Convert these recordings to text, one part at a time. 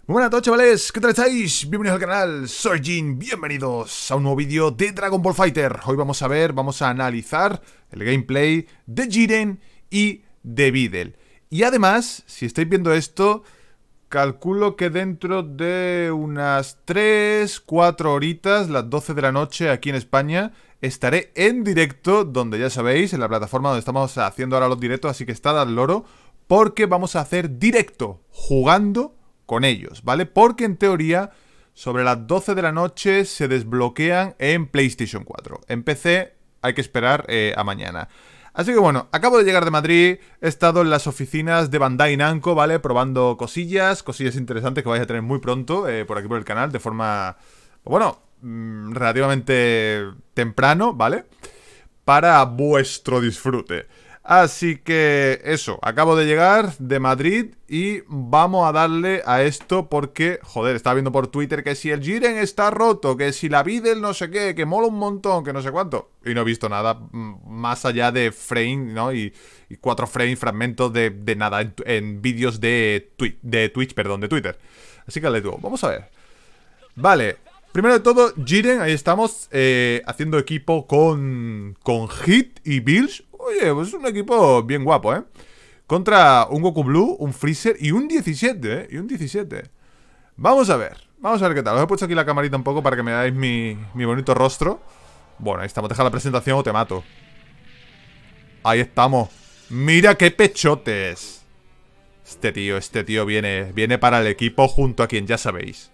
Muy buenas a todos, chavales, ¿qué tal estáis? Bienvenidos al canal, soy Jin, bienvenidos a un nuevo vídeo de Dragon Ball Fighter. Hoy vamos a analizar el gameplay de Jiren y de Videl. Y además, si estáis viendo esto, calculo que dentro de unas 3-4 horitas, las 12 de la noche aquí en España, estaré en directo, donde ya sabéis, en la plataforma donde estamos haciendo ahora los directos, así que estad al loro, porque vamos a hacer directo, jugando con ellos, ¿vale? Porque en teoría, sobre las 12 de la noche se desbloquean en PlayStation 4. En PC hay que esperar a mañana. Así que bueno, acabo de llegar de Madrid, he estado en las oficinas de Bandai Namco, ¿vale? Probando cosillas interesantes que vais a tener muy pronto por aquí por el canal, de forma, bueno, relativamente temprano, ¿vale? Para vuestro disfrute. Así que eso, acabo de llegar de Madrid y vamos a darle a esto porque, joder, estaba viendo por Twitter que si el Jiren está roto, que si la Videl no sé qué, que mola un montón, que no sé cuánto. Y no he visto nada más allá de frame, ¿no? Y 4 frames, fragmentos de nada en vídeos de Twitter. Así que let's go, vamos a ver. Vale, primero de todo, Jiren, ahí estamos, haciendo equipo con Hit y Bills. Oye, pues es un equipo bien guapo, ¿eh? Contra un Goku Blue, un Freezer y un 17, ¿eh? Y un 17. Vamos a ver qué tal. Os he puesto aquí la camarita un poco para que me veáis mi bonito rostro. Bueno, ahí estamos. Deja la presentación o te mato. Ahí estamos. Mira qué pechotes. Este tío viene para el equipo junto a quien ya sabéis.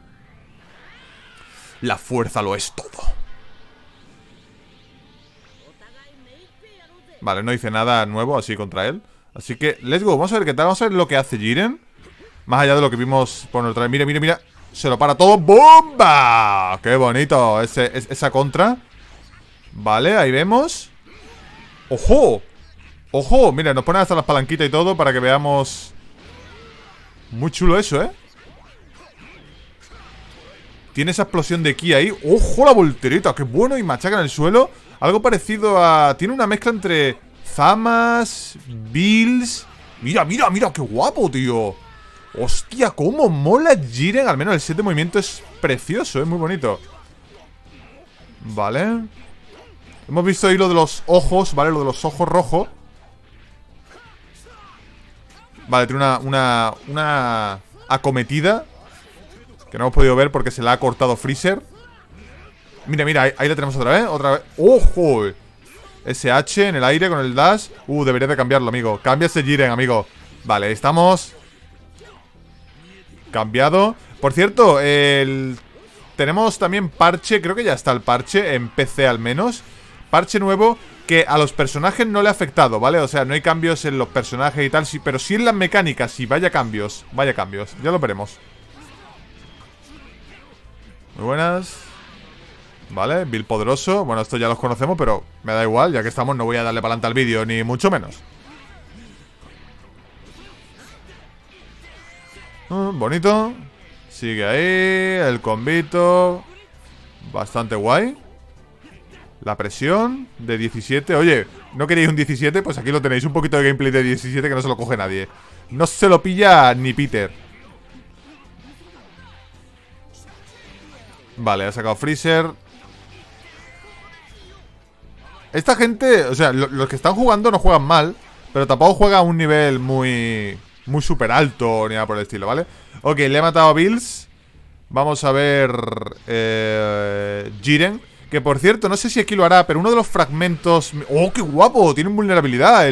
La fuerza lo es todo. Vale, no hice nada nuevo así contra él. Así que, let's go, vamos a ver qué tal. Vamos a ver lo que hace Jiren. Más allá de lo que vimos por nuestra... Mira. Se lo para todo. ¡Bomba! ¡Qué bonito! Esa contra. Vale, ahí vemos. ¡Ojo! ¡Ojo! Mira, nos ponen hasta las palanquitas y todo para que veamos. Muy chulo eso, ¿eh? Tiene esa explosión de ki ahí. ¡Ojo la voltereta! ¡Qué bueno! Y machaca en el suelo. Algo parecido a... Tiene una mezcla entre Zamas, Bills. Mira, qué guapo, tío. Hostia, cómo mola Jiren. Al menos el set de movimiento es precioso, es muy bonito. Vale. Hemos visto ahí lo de los ojos, ¿vale? Lo de los ojos rojos. Vale, tiene una acometida que no hemos podido ver porque se la ha cortado Freezer. Mira, ahí la tenemos otra vez. ¡Ojo! SH en el aire con el dash. Debería de cambiarlo, amigo. Cambia ese Jiren, amigo. Vale, ahí estamos. Cambiado. Por cierto, tenemos también parche. Creo que ya está el parche, en PC al menos. Parche nuevo que a los personajes no le ha afectado, ¿vale? O sea, no hay cambios en los personajes y tal, sí, pero sí en las mecánicas, sí, vaya cambios. Ya lo veremos. Muy buenas. Vale, Bill poderoso. Bueno, esto ya los conocemos, pero me da igual. Ya que estamos, no voy a darle para adelante al vídeo, ni mucho menos. Bonito. Sigue ahí, el combito. Bastante guay. La presión de 17. Oye, ¿no queréis un 17? Pues aquí lo tenéis, un poquito de gameplay de 17 que no se lo coge nadie. No se lo pilla ni Peter. Vale, ha sacado Freezer. Esta gente, o sea, los que están jugando no juegan mal, pero tampoco juegan a un nivel muy super alto ni nada por el estilo, ¿vale? Ok, le he matado a Bills. Vamos a ver Jiren, que por cierto, no sé si aquí lo hará, pero uno de los fragmentos... ¡Oh, qué guapo! Tiene vulnerabilidad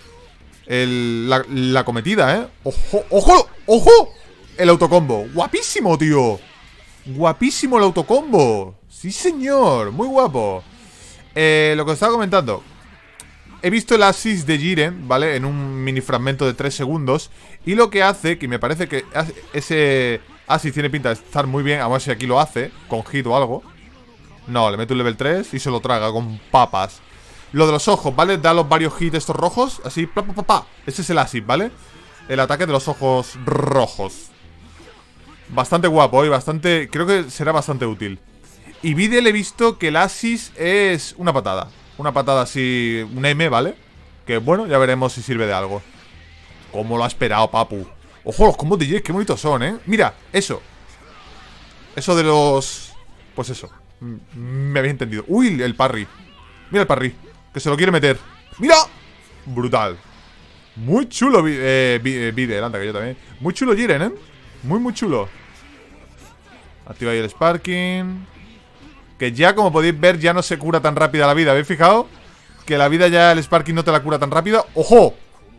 la cometida, ¿eh? ¡Ojo! El autocombo. ¡Guapísimo, tío! Guapísimo el autocombo. Sí, señor, muy guapo. Lo que os estaba comentando. He visto el assist de Jiren, ¿vale? En un mini fragmento de 3 segundos. Y lo que hace, que me parece que ese assist tiene pinta de estar muy bien. A ver si aquí lo hace, con hit o algo. No, le meto un level 3 y se lo traga con papas. Lo de los ojos, ¿vale? Da los varios hits estos rojos. Así, pa. Ese es el assist, ¿vale? El ataque de los ojos rojos. Bastante guapo y bastante... Creo que será bastante útil. Y Videl he visto que el assist es una patada. Una patada así, un M, ¿vale? Que bueno, ya veremos si sirve de algo. ¿Cómo lo ha esperado, papu? Ojo, los combos de Jade, qué bonitos son, ¿eh? Mira, eso. Eso de los... Pues eso. Me habéis entendido. Uy, el parry. Mira el parry. Que se lo quiere meter. ¡Mira! Brutal. Muy chulo Videl, anda que yo también. Muy chulo Jiren, ¿eh? Muy, muy chulo. Activa ahí el Sparking. Que ya, como podéis ver, ya no se cura tan rápida la vida. ¿Habéis fijado? Que la vida ya el Sparking no te la cura tan rápida. ¡Ojo!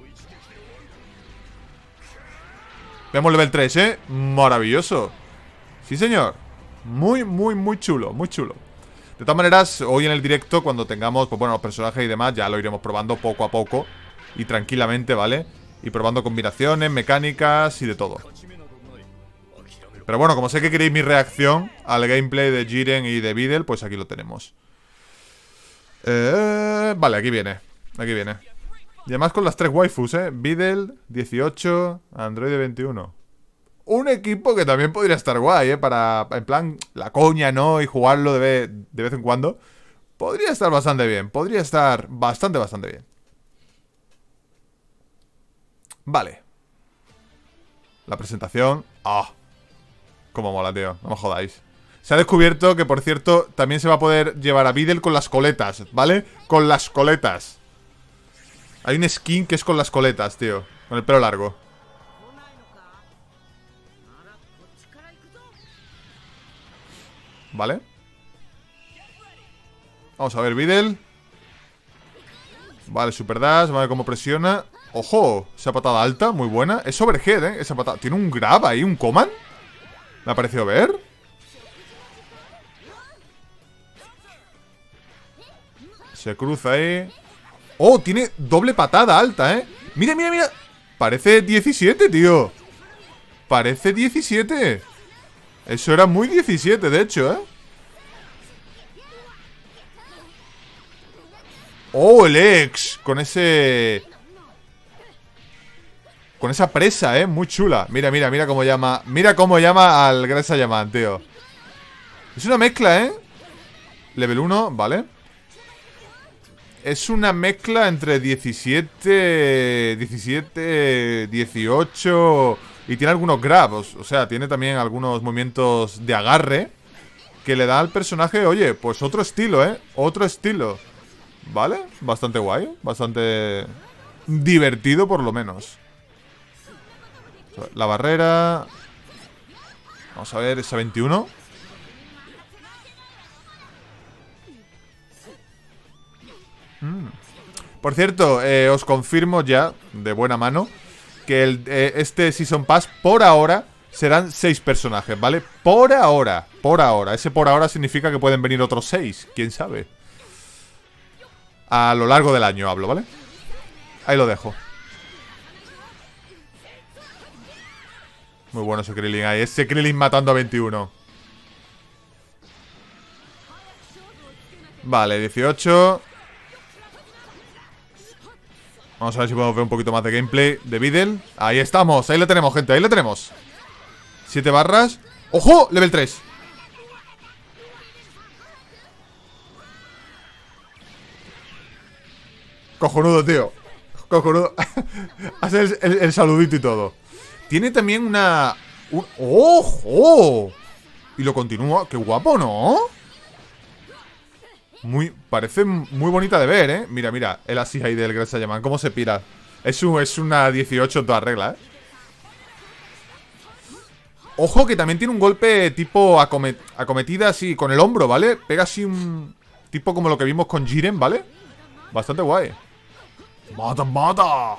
Vemos level 3, ¿eh? Maravilloso. Sí, señor. Muy, muy, muy chulo. Muy chulo. De todas maneras, hoy en el directo, cuando tengamos, pues bueno, los personajes y demás, ya lo iremos probando poco a poco y tranquilamente, ¿vale? Y probando combinaciones, mecánicas y de todo. Pero bueno, como sé que queréis mi reacción al gameplay de Jiren y de Videl, pues aquí lo tenemos. Vale, aquí viene. Aquí viene. Y además con las 3 waifus, Videl, 18, Android 21. Un equipo que también podría estar guay, para, en plan, la coña, ¿no? Y jugarlo de vez en cuando. Podría estar bastante bien. Podría estar bastante bien. Vale. La presentación. ¡Ah! Cómo mola, tío. No me jodáis. Se ha descubierto que, por cierto, también se va a poder llevar a Videl con las coletas, ¿vale? Con las coletas. Hay un skin que es con las coletas, tío. Con el pelo largo. Vale. Vamos a ver, Videl. Vale, super dash. Vale, cómo presiona. ¡Ojo! Esa patada alta, muy buena. Es overhead, esa patada. ¿Tiene un grab ahí? ¿Un command? ¿Me ha parecido ver? Se cruza ahí. ¡Oh! Tiene doble patada alta, Mira, mira, mira. Parece 17, tío. Parece 17. Eso era muy 17, de hecho, ¡Oh, el ex! Con ese... Con esa presa, muy chula. Mira, mira, mira cómo llama. Mira cómo llama al Gran Saiyaman, tío. Es una mezcla, Level 1, vale. Es una mezcla entre 17, 18... Y tiene algunos grabs, o sea, tiene también algunos movimientos de agarre que le da al personaje, oye, pues otro estilo, Otro estilo. ¿Vale? Bastante guay, bastante divertido por lo menos. La barrera. Vamos a ver, esa 21. Por cierto, os confirmo ya, de buena mano, que este Season Pass, por ahora, serán 6 personajes, ¿vale? Por ahora, por ahora. Ese por ahora significa que pueden venir otros 6, quién sabe. A lo largo del año hablo, ¿vale? Ahí lo dejo. Muy bueno ese Krillin ahí. Ese Krillin matando a 21. Vale, 18. Vamos a ver si podemos ver un poquito más de gameplay de Videl. Ahí estamos, ahí le tenemos, gente, ahí le tenemos. 7 barras. ¡Ojo! Level 3. Cojonudo, tío. Cojonudo. Hace el saludito y todo. Tiene también una... ¡Ojo! Y lo continúa. ¡Qué guapo!, ¿no? Parece muy bonita de ver, Mira, mira. El así ahí del Gran Saiyaman. ¿Cómo se pira? Es una 18 en toda regla, Ojo que también tiene un golpe tipo acometida así con el hombro, ¿vale? Pega así un... Tipo como lo que vimos con Jiren, ¿vale? Bastante guay. ¡Mata, mata!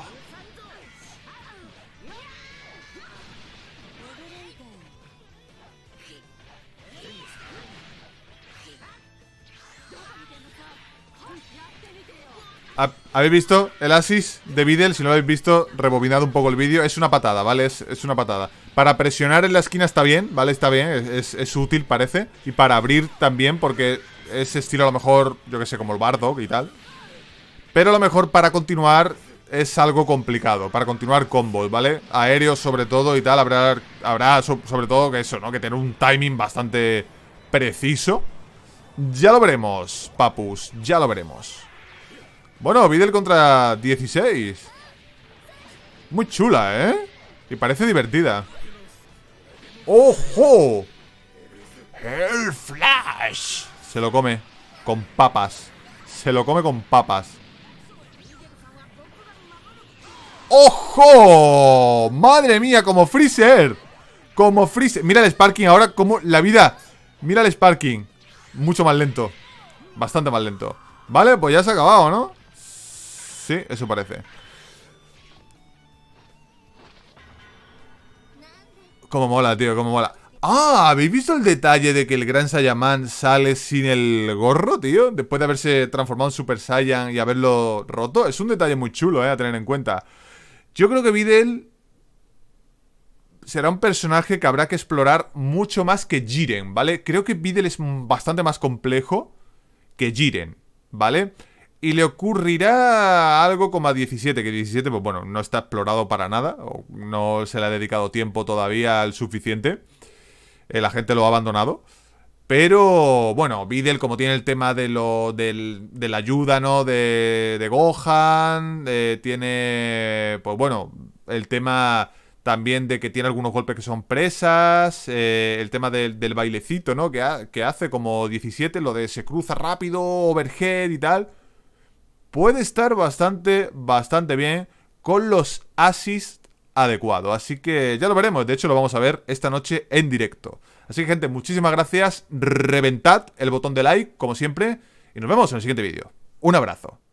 ¿Habéis visto el asis de Videl? Si no lo habéis visto, rebobinad un poco el vídeo. Es una patada, ¿vale? Es una patada. Para presionar en la esquina está bien, ¿vale? Está bien, es útil, parece. Y para abrir también, porque es estilo a lo mejor, yo que sé, como el Bardock y tal. Pero a lo mejor para continuar es algo complicado. Para continuar combos, ¿vale? Aéreos sobre todo y tal. Habrá sobre todo que eso, ¿no? Que tener un timing bastante preciso. Ya lo veremos, papus. Ya lo veremos. Bueno, Videl contra 16. Muy chula, Y parece divertida. ¡Ojo! ¡El Flash! Se lo come con papas. Se lo come con papas. ¡Ojo! ¡Madre mía! Como Freezer. Como Freezer. Mira el Sparking ahora como la vida. Mira el Sparking. Mucho más lento. Bastante más lento. Vale, pues ya se ha acabado, ¿no? Sí, eso parece. Cómo mola, tío, cómo mola. Ah, ¿habéis visto el detalle de que el Gran Saiyaman sale sin el gorro, tío? Después de haberse transformado en Super Saiyan y haberlo roto. Es un detalle muy chulo, a tener en cuenta. Yo creo que Videl será un personaje que habrá que explorar mucho más que Jiren, ¿vale? Creo que Videl es bastante más complejo que Jiren, ¿vale? Y le ocurrirá algo como a 17, que 17, pues bueno, no está explorado para nada, o no se le ha dedicado tiempo todavía al suficiente. La gente lo ha abandonado. Pero, bueno, Videl, como tiene el tema de la ayuda, ¿no? De Gohan. Tiene, pues bueno, el tema también de que tiene algunos golpes que son presas. El tema del bailecito, ¿no? Que hace como 17, lo de se cruza rápido, overhead y tal. Puede estar bastante bien con los assists adecuado, así que ya lo veremos. De hecho lo vamos a ver esta noche en directo. Así que gente, muchísimas gracias. Reventad el botón de like, como siempre, y nos vemos en el siguiente vídeo. Un abrazo.